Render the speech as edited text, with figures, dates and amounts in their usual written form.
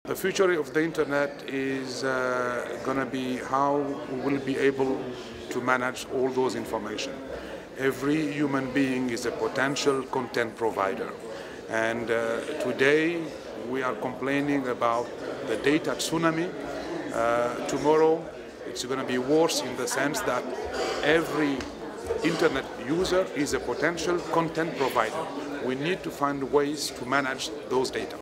The future of the internet is going to be how we will be able to manage all those information. Every human being is a potential content provider. And today we are complaining about the data tsunami. Tomorrow it's going to be worse in the sense that every internet user is a potential content provider. We need to find ways to manage those data.